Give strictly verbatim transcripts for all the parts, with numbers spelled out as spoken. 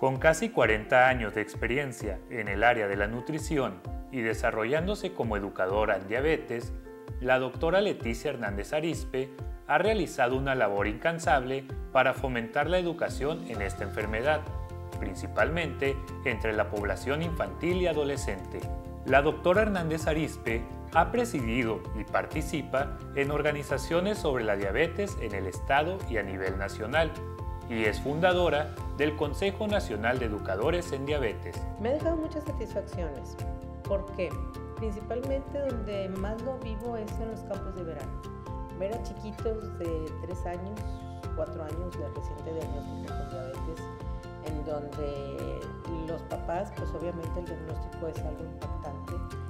Con casi cuarenta años de experiencia en el área de la nutrición y desarrollándose como educadora en diabetes, la doctora Leticia Hernández Arizpe ha realizado una labor incansable para fomentar la educación en esta enfermedad, principalmente entre la población infantil y adolescente. La doctora Hernández Arizpe ha presidido y participa en organizaciones sobre la diabetes en el estado y a nivel nacional, y es fundadora del Consejo Nacional de Educadores en Diabetes. Me ha dejado muchas satisfacciones. ¿Por qué? Principalmente donde más lo vivo es en los campos de verano. Ver a chiquitos de tres años, cuatro años de reciente diagnóstico con diabetes, en donde los papás, pues obviamente el diagnóstico es algo impactante.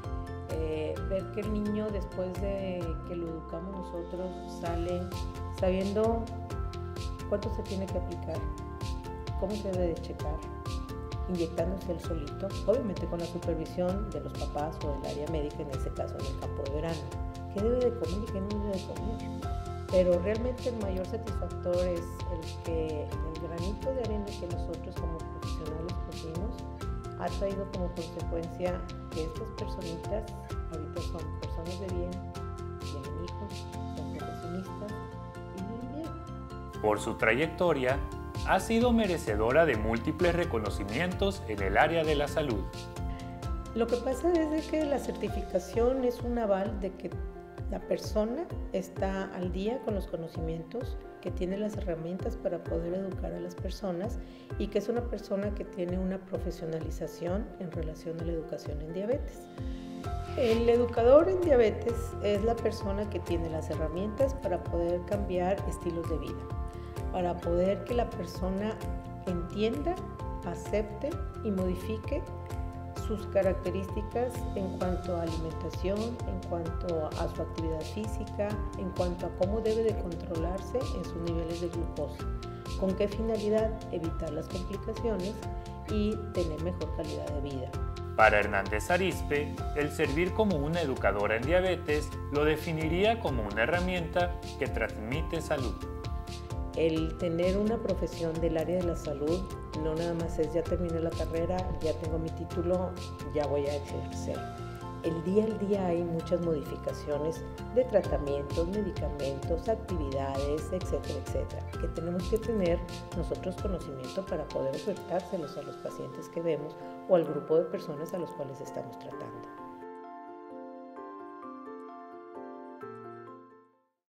Eh, ver que el niño, después de que lo educamos nosotros, sale sabiendo cuánto se tiene que aplicar, cómo se debe de checar, inyectándose él solito, obviamente con la supervisión de los papás o del área médica, en ese caso en el campo de verano, qué debe de comer y qué no debe de comer. Pero realmente el mayor satisfactor es el que el granito de arena que nosotros como profesionales pusimos ha traído como consecuencia que estas personitas ahorita son personas de bien, tienen hijos, son profesionistas y viven bien. Por su trayectoria, ha sido merecedora de múltiples reconocimientos en el área de la salud. Lo que pasa es de que la certificación es un aval de que la persona está al día con los conocimientos, que tiene las herramientas para poder educar a las personas y que es una persona que tiene una profesionalización en relación a la educación en diabetes. El educador en diabetes es la persona que tiene las herramientas para poder cambiar estilos de vida, para poder que la persona entienda, acepte y modifique sus características en cuanto a alimentación, en cuanto a su actividad física, en cuanto a cómo debe de controlarse en sus niveles de glucosa. ¿Con qué finalidad? Evitar las complicaciones y tener mejor calidad de vida. Para Hernández Arizpe, el servir como una educadora en diabetes lo definiría como una herramienta que transmite salud. El tener una profesión del área de la salud no nada más es ya terminé la carrera, ya tengo mi título, ya voy a ejercer. El día al día hay muchas modificaciones de tratamientos, medicamentos, actividades, etcétera, etcétera, que tenemos que tener nosotros conocimiento para poder ofertárselos a los pacientes que vemos o al grupo de personas a los cuales estamos tratando.